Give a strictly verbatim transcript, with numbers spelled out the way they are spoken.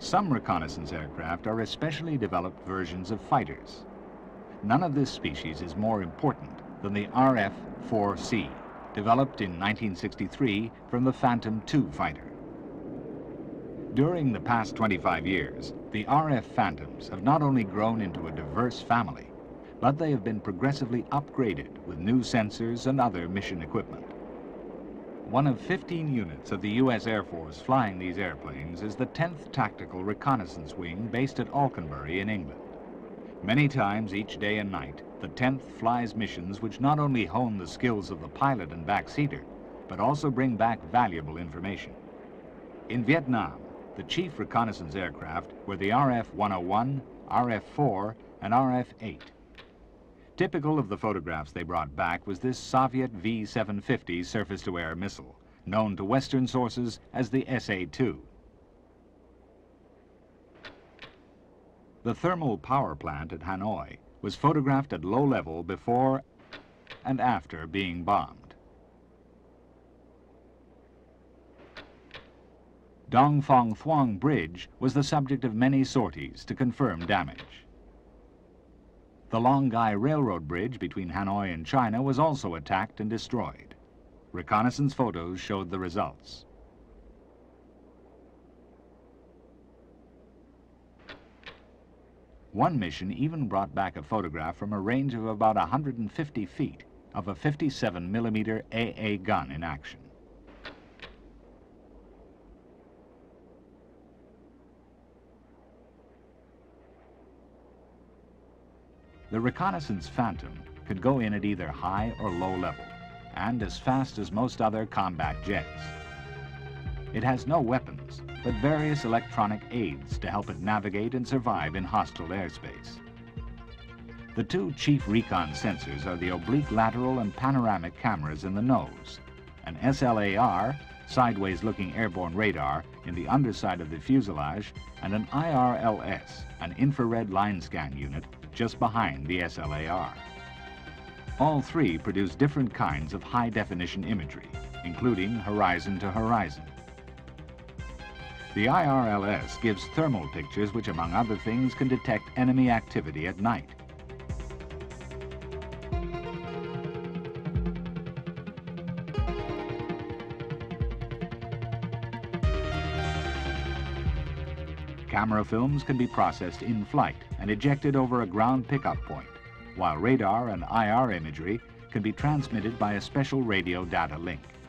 Some reconnaissance aircraft are especially developed versions of fighters. None of this species is more important than the R F four C, developed in nineteen sixty-three from the Phantom two fighter. During the past twenty-five years, the R F Phantoms have not only grown into a diverse family, but they have been progressively upgraded with new sensors and other mission equipment. One of fifteen units of the U S Air Force flying these airplanes is the tenth Tactical Reconnaissance Wing based at Alconbury in England. Many times each day and night, the tenth flies missions which not only hone the skills of the pilot and backseater, but also bring back valuable information. In Vietnam, the chief reconnaissance aircraft were the R F one oh one, R F four, and R F eight. Typical of the photographs they brought back was this Soviet V seven fifty surface-to-air missile, known to Western sources as the S A two. The thermal power plant at Hanoi was photographed at low level before and after being bombed. Dong Phong Thuong Bridge was the subject of many sorties to confirm damage. The Long Gai Railroad Bridge between Hanoi and China was also attacked and destroyed. Reconnaissance photos showed the results. One mission even brought back a photograph from a range of about one hundred fifty feet of a fifty-seven millimeter A A gun in action. The reconnaissance Phantom could go in at either high or low level, and as fast as most other combat jets. It has no weapons, but various electronic aids to help it navigate and survive in hostile airspace. The two chief recon sensors are the oblique lateral and panoramic cameras in the nose, an S L A R, sideways-looking airborne radar, in the underside of the fuselage, and an I R L S, an infrared line scan unit, just behind the S L A R. All three produce different kinds of high-definition imagery, including horizon to horizon. The I R L S gives thermal pictures which, among other things, can detect enemy activity at night. Camera films can be processed in flight and ejected over a ground pickup point, while radar and I R imagery can be transmitted by a special radio data link.